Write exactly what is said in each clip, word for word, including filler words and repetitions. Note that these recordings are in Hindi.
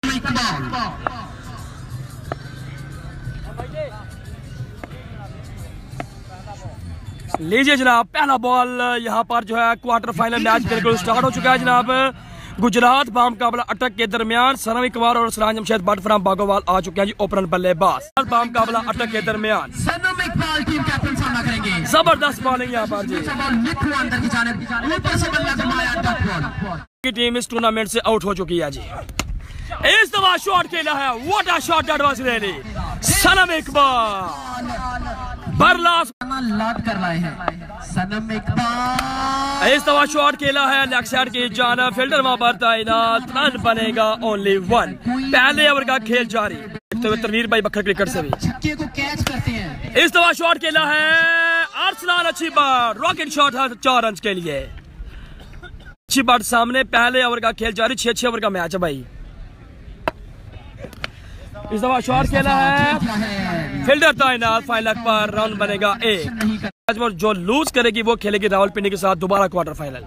सनम इकबाल। लीजिए जनाब, पहला बॉल यहाँ पर जो है क्वार्टर फाइनल मैच बिल्कुल स्टार्ट हो चुका है जनाब। गुजरात बामुकाबला अटक के दरमियान सनम इकबाल और सराज जमशेद बट फ्राम बागोवाल आ चुके हैं जी ओपनर बल्लेबाज। बामुकाबला अटक के दरमियान सनम इकबाल टीम कैप्टन सामना करेंगे। जबरदस्त बॉलिंग यहाँ पर जी। अंदर की जानिब ऊपर से बल्ला घुमाया, डॉट बॉल की टीम इस टूर्नामेंट से आउट हो चुकी है जी। इस दफा शॉट खेला है, what a shot that was really. Sanam Iqbal Barlas लॉट कर रहे हैं। सनम इकबाल इस दफा शॉट खेला है लेग साइड की जानिब, फील्डर वहां पर तैनात, रन बनेगा ओनली वन। पहले ओवर का खेल जारी। तो तनवीर भाई बखर क्रिकेट से भी छक्के को कैच करते हैं। इस दफा शॉट खेला है अरसलान, अच्छी बात, रॉकेट शॉट है चार रन के लिए। अच्छी बात सामने, पहले ओवर का खेल जारी, छह छह ओवर का मैच है भाई। इस दफा शॉट खेला है, फील्डर तैनात, फाइनल पर रन बनेगा एक। जो लूज करेगी वो खेलेगी रावलपिंडी के साथ दोबारा क्वार्टर फाइनल।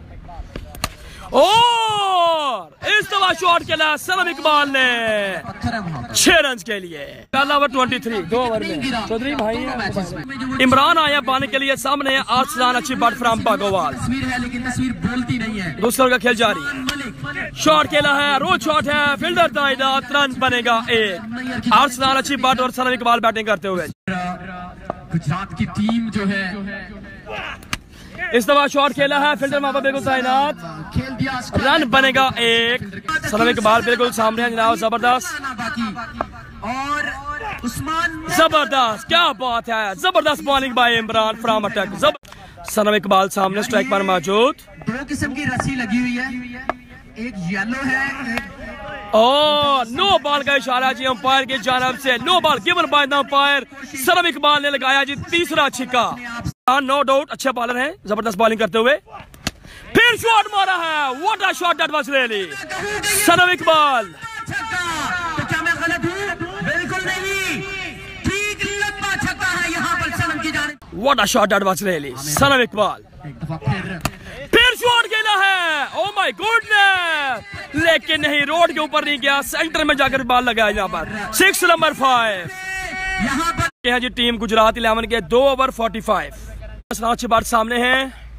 और इस दफा शॉट खेला सनम इकबाल ने छह रन के लिए। पहला ओवर तेईस, दो ओवर में चौधरी भाई है। इमरान आया पाने के लिए, सामने आसलान, अच्छी बात फ्राम बागोवाल। दूसरा का खेल जारी, शॉट खेला है, रोज शॉट है, फील्डर तैनात, रन बनेगा एक। आसलान, अच्छी बात और सनम इकबाल बैटिंग करते हुए। गुजरात की टीम जो है इस दफा शॉट खेला है, फील्डर वहां पर बिल्कुल तैनात, रन बनेगा एक। सनम इकबाल बिल्कुल सामने है जनाब, जबरदस्त और उस्मान जबरदस्त, क्या बात है, जबरदस्त bowling by Imran from attack. Sanam Iqbal सामने स्ट्राइक पर मौजूद। दो किस्म की रस्सी लगी हुई है, एक येलो है, एक और नो बॉल का इशारा जी अंपायर की जानिब से, no ball given by the umpire. Sanam Iqbal ने लगाया जी तीसरा छिक्का। नो डाउट अच्छे बॉलर हैं, जबरदस्त बॉलिंग करते हुए। फिर शॉट मारा है, what a shot that was really. Sanam Iqbal, तो क्या मैं गलत हूं? बिल्कुल नहीं, ठीक लंबा छक्का है यहाँ पर सनम की जानिब। What a shot that was really. Sanam Iqbal एक दफा फिर फिर शॉट खेला है, ओ माय गॉडनेस, लेकिन नहीं, रोड के ऊपर नहीं गया, सेंटर में जाकर बॉल लगाया यहाँ पर। सिक्स नंबर फाइव यहाँ पर है जी टीम गुजरात इलेवन के, दो ओवर फोर्टी फाइव। अच्छी बात सामने है,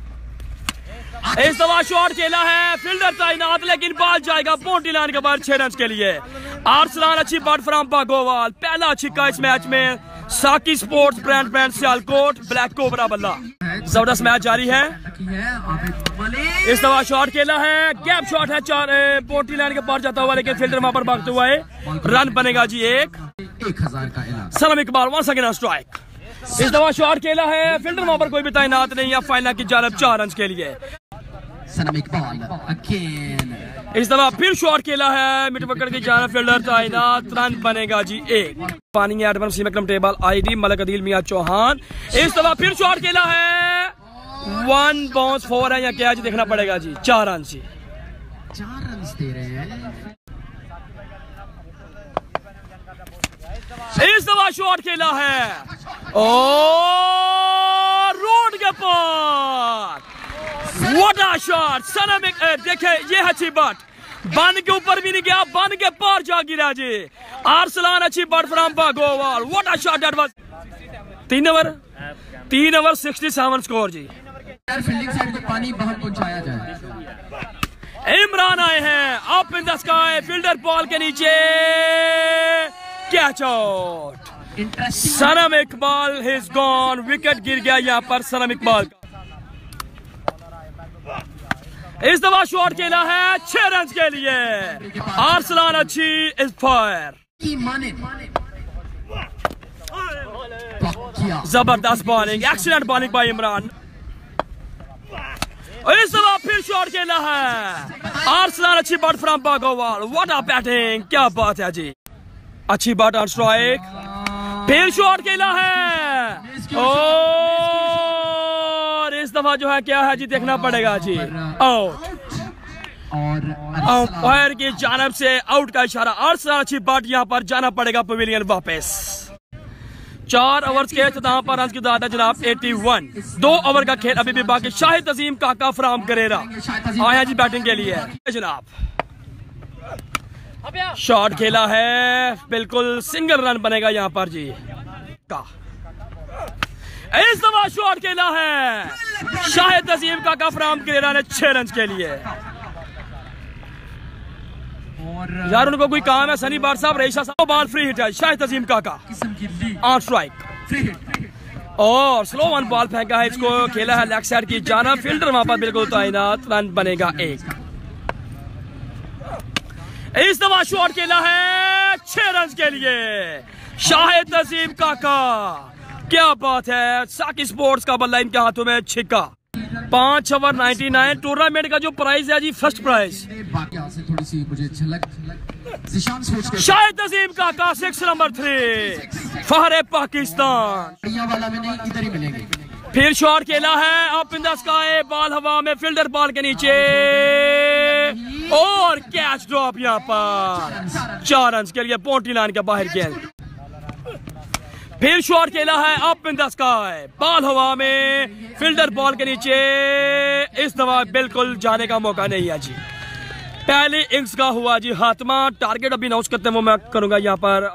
इस दफा शॉट खेला है, फील्डर तैनात, लेकिन बॉल जाएगा बाउंड्री लाइन के बाहर छह रन के लिए। आरसलान, अच्छी बात फ्रॉम बागोवाल, पहला छिक्का इस मैच में। Saki sports brand brand Sialkot, black cobra बल्ला। जबरदस्त मैच जारी है। इस दफा शॉट खेला है, गैप शॉट है, चार बाउंड्री लाइन के पार जाता हुआ, लेकिन फील्डर वहां पर भागते हुआ है, रन बनेगा जी एक। एक हजार का इनाम। Sanam Iqbal once again strike. इस दफा शॉट खेला है, फील्डर वहां पर कोई भी तैनात नहीं है, फाइनल की जानिब चार रन के लिए। सनम इकबाल अगेन। इस दफा फिर शॉट खेला है, मिड विकेट की जानिब, फील्डर तैनात, रन बनेगा जी एक। पानी एडम सीमक्रम टेबल आईडी मलक अदील मियां चौहान। इस दफा फिर शॉट खेला है, वन बाउंस फोर है या क्या जी, देखना पड़ेगा जी, चार रन जी, चार रन दे रहे हैं। इस दफा शॉट खेला है, और रोड के पार, व्हाट अ शॉट। सनम देखे, ये अच्छी बात, बन के ऊपर भी नहीं गया, बन के पार जा गिरा जी। आरसलान, अच्छी बात from Bagowal, what a shot that was. तीन ओवर तीन ओवर सिक्सटी सेवन स्कोर जी। फील्डिंग साइड को पानी बाहर पहुंचाया जाए। इमरान आए हैं, up in the sky, fielder ball के नीचे, catch out. Sanam Iqbal is gone, wicket गिर गया यहाँ पर सनम इकबाल का। इस दफा शॉट खेला है, छह रन के लिए। आरसलान, अच्छी इस फायर, जबरदस्त bowling, excellent bowling by Imran. इस दफा फिर शॉट खेला है, आरसलान, अच्छी ball from Bagowal, what a batting, क्या बात है जी, अच्छी बॉल ऑन स्ट्राइक। फिर शॉट खेला है, और इस दफा जो है क्या है जी, देखना पड़ेगा जी, आउट। अंपायर की जानिब से आउट का इशारा। आरसलान, अच्छी बॉल, यहाँ पर जाना पड़ेगा पवेलियन वापस। चार ओवर्स के इख्तिताम पर रन की तादाद जनाब इक्यासी। दो ओवर का खेल अभी भी बाकी। शाहिद अजीम काका फ्राम करेरा आया जी बैटिंग के लिए जनाब। शॉट खेला है, बिल्कुल सिंगल रन बनेगा यहाँ पर जी का। इस दफा शॉट खेला है शाहिद अजीम का का फ्राम करेरा ने छह रन के लिए। यार उनको कोई काम है सनी बार साहब, रेशा साहब, बॉल फ्री हिट है शाहिद अजीम का का ऑन स्ट्राइक और स्लो वन बॉल फेंका है, इसको खेला है लेग साइड की जाना, फील्डर वहां पर बिल्कुल तैनात, रन बनेगा एक। इस दफा शॉट खेला है छह रन के लिए शाहिद अजीम काका, क्या बात है। साकी स्पोर्ट्स का बल्ला इनके हाथों में छिक्का। पांच ओवर नाइन्टी नाइन टूर्नामेंट का जो प्राइज है जी, फर्स्ट प्राइज थोड़ी सी मुझे झलक शाहिद अजीम काका सिक्स नंबर थ्री फहरे पाकिस्तान वाला में नहीं, इधर ही मिलेंगे। फिर शॉट खेला है up in the sky, ball हवा में, फील्डर बॉल के नीचे और कैच ड्रॉप यहाँ पर चार रन के लिए बाउंड्री लाइन के बाहर गेंद। फिर शॉट खेला है up in the sky, ball हवा में, फील्डर बॉल के नीचे, इस दफा बिल्कुल जाने का मौका नहीं है जी। पहले इनिंग्स का हुआ जी हाथमा, टारगेट अभी अनाउंस करते हैं वो मैं करूंगा यहाँ पर।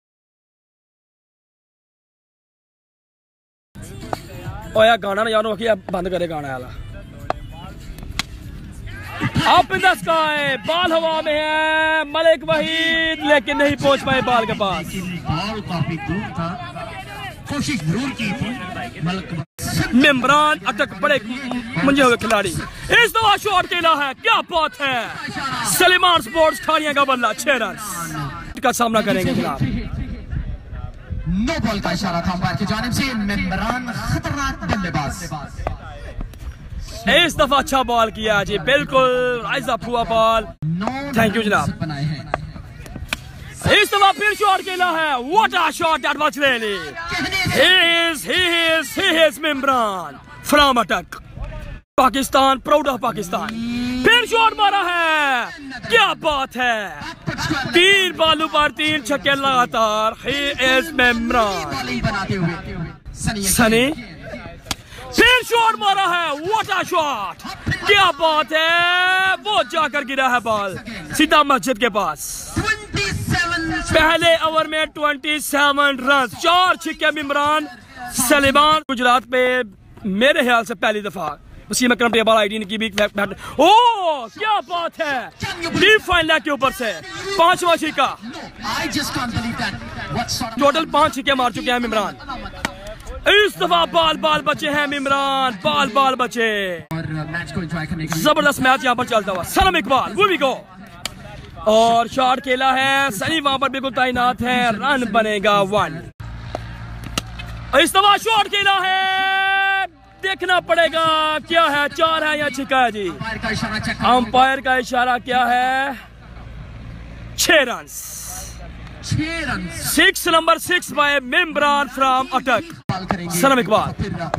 ओ यार गाना ना यार अब बंद करे गाना वाला। Up in the sky, ball हवा में है, मलिक वहीद लेकिन नहीं पहुंच पाए बॉल के पास। बॉल काफी दूर था, कोशिश जरूर की थी मलिक। इमरान अटक बड़े मंजे हुए खिलाड़ी। इस दफा शॉट खेला है, क्या बात है। सलीमान स्पोर्ट्स खानिया का बल्ला छह रन का सामना करेंगे खिलाफ। नो बॉल का इशारा था अंपायर की जानिब से, इमरान खतरनाक बल्लेबाज। इस दफा अच्छा बॉल किया जी, बिल्कुल राइज अप हुआ बॉल। थैंक यू जनाब। बनाए हैं इस दफा फिर शॉट खेला है, what a shot that was really. He is he is he is Imran from Attock Pakistan, proud of Pakistan. फिर शॉट मारा है, क्या बात है। तीन बालू पर तीन छक्के लगातार, ही इज इमरान बनाते हुए सनी। फिर शॉट मारा है, व्हाट अ शॉट, क्या बात है। वो जाकर गिरा है बॉल सीधा मस्जिद के पास। पहले ओवर में सत्ताईस रन, चार छक्के इमरान सलीमान। गुजरात पे मेरे ख्याल से पहली दफा वसीम अकरम टेबल आईडी की भी बैट। ओ क्या बात है, डीप फाइन लेग के ऊपर से पांचवा छक्का। टोटल पांच छक्के मार चुके हैं इमरान। इस दफा बाल बाल बचे हैं इमरान, बाल बाल बचे। और मैच को एंजॉय करने के लिए जबरदस्त मैच यहाँ पर चलता हुआ। सलाम इकबाल वो भी गो और शॉट खेला है, सनी वहां पर बिल्कुल तैनात है, रन बनेगा वन। इस दफा शॉट खेला है, देखना पड़ेगा क्या है, चार है या छिक्का है जी। अंपायर का इशारा क्या है, छह रन। छह रन six number six by Imran from Attock Salam Iqbal.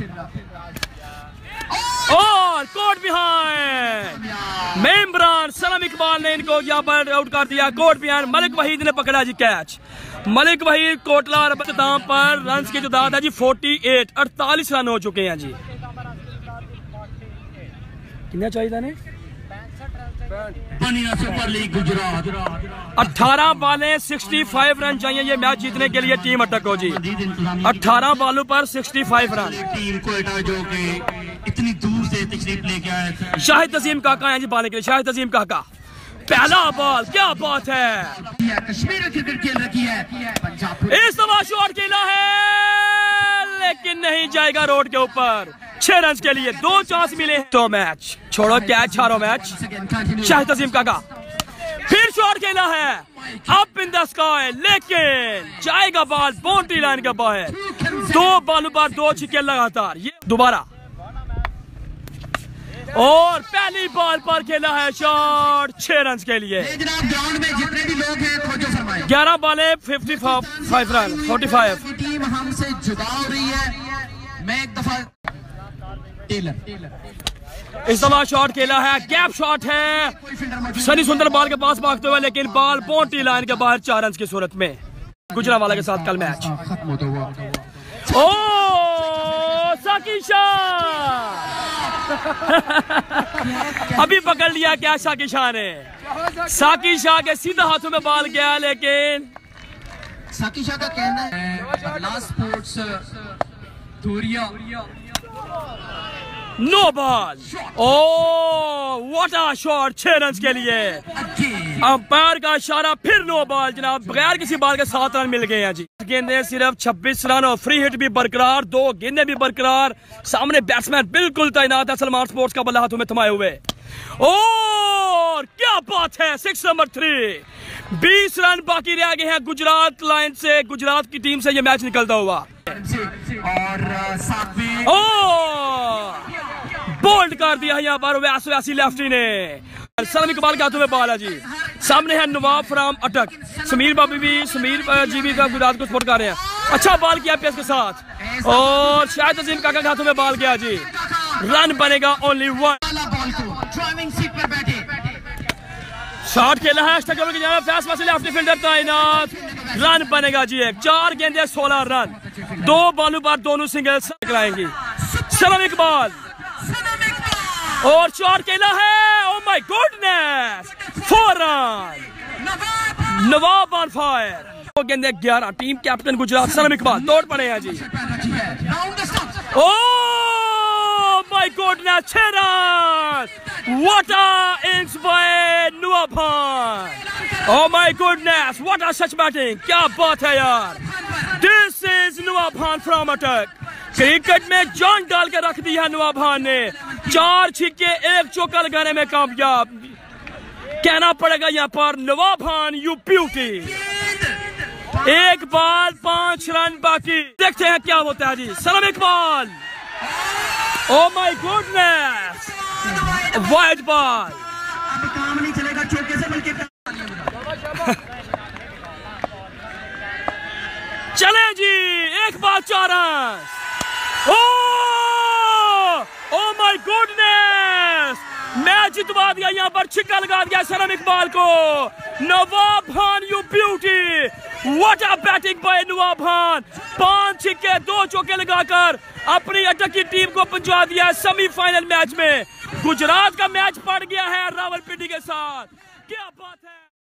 और कोर्ट बिहाइंड इमरान सलाम इकबाल ने इनको यहाँ पर आउट कर दिया। कोर्ट बिहाइंड मलिक वहीद ने पकड़ा जी कैच। मलिक वहीद कोटला अख्ताम पर रन की तादाद है जी अड़तालीस, अड़तालीस रन हो चुके हैं जी। कितना चाहिए ने सुपर लीग गुजरात अठारह बालें पैंसठ रन चाहिए ये मैच जीतने के लिए टीम अटक हो जी। अठारह बालों पर पैंसठ रन। टीम कोयटा जो कि इतनी दूर से तशरीफ लेके आए थे। शाहिद अजीम काका हैं जी बाले के लिए। शाहिद अजीम काका पहला बॉल, क्या बात है। कश्मीर क्रिकेट खेल रखी है पंजाब। इस दफा शॉट खेला है लेकिन नहीं जाएगा रोड के ऊपर। छह रन के लिए दो चांस मिले तो मैच छोड़ो, कैच हारो मैच। शाहिद अजीम काका फिर शॉट खेला है अप इन द स्काई लेकिन जाएगा बॉल बाउंड्री लाइन के बाहर। दो बालों पर दो छक्के लगातार। ये दोबारा और पहली बॉल पर खेला है शॉट छह रन के लिए। जनाब ग्राउंड में जितने भी लोग हैं खोजो फरमाएं। ग्यारह बॉले पचपन रन पैंतालीस। टीम हमसे जुदा हो रही है। मैं एक दफा टेलर इस दफा शॉट खेला है, गैप शॉट है। सनी सुंदर बॉल के पास भागते हुए लेकिन बॉल बाउंड्री लाइन के बाहर चार रन की सूरत में। गुजरावाला के साथ कल मैच खत्म होता हुआ। ओ साकी शाह अभी पकड़ लिया क्या साकी शाह ने। साकी शाह के सीधा हाथों में बाल गया, लेकिन साकी शाह का कहना है लास्ट स्पोर्ट्स धोरिया no ball. Oh what a shot, छह रन के लिए। अंपायर का इशारा, फिर नो बॉल जनाब, बगैर किसी बॉल के सात रन मिल गए हैं जी। गेंदे सिर्फ छब्बीस रन और फ्री हिट भी बरकरार, दो गेंदे भी बरकरार, सामने बैट्समैन बिल्कुल तैनात है सलमान स्पोर्ट्स का बल्ला हाथों में थमाए हुए। और क्या बात है, सिक्स नंबर थ्री। बीस रन बाकी रह गए हैं गुजरात लाइन से, गुजरात की टीम से ये मैच निकलता हुआ। और सातवें बोल्ड कर दिया यहाँ पर वैस वैसी लेफ्टी ने। सलम इकबाल के हाथों में बॉल है जी। सामने है नवाब फराम अटक, समीर बाबी भी समीर जी भी का गुजरात को सपोर्ट कर रहे हैं। अच्छा बॉल किया पेस के साथ, और शायद अजीम काका के हाथों में बॉल गया जी। रन बनेगा ओनली वन। बॉल को ड्राइविंग सीट पर बैठे शॉट खेला है फैसला से लेफ्ट फील्डर तैनात, रन बनेगा जी एक। चार गेंदे सोलह रन, दो बॉलों पर दोनों सिंगल्स कराएंगी सलम इकबाल। और शॉट खेला है, oh my goodness, four run, Nawab on fire. दो गेंदे ग्यारह, टीम कैप्टन गुजरात सलम इकबाल तोड़ पड़े हैं जी। ओ माय गॉडनेस, छह run, what a innings by Nuabhan. Oh my goodness, what a such batting, क्या बात है यार। This is Nuabhan from Attock. Cricket में जान डाल के रख दी है नुआभान ने, चार छिक्के एक चौका लगाने में कामयाब। कहना पड़ेगा यहाँ पर नुआभान यू ब्यूटी। एक बॉल पांच रन बाकी, देखते हैं क्या होता है जी। Salam Iqbal, oh my goodness, wide ball. काम नहीं चलेगा चौके से, बल्कि चले जी, एक बॉल चार run. Oh my goodness, match जितवा दिया, यहाँ पर छिक्का लगा दिया सलम इकबाल को। Nawabhan you beauty, what a batting by Nawabhan. पांच छिक्के दो चौके लगाकर अपनी अटक की टीम को पहुंचा दिया सेमीफाइनल मैच में। गुजरात का मैच पड़ गया है रावलपिंडी के साथ, क्या बात है।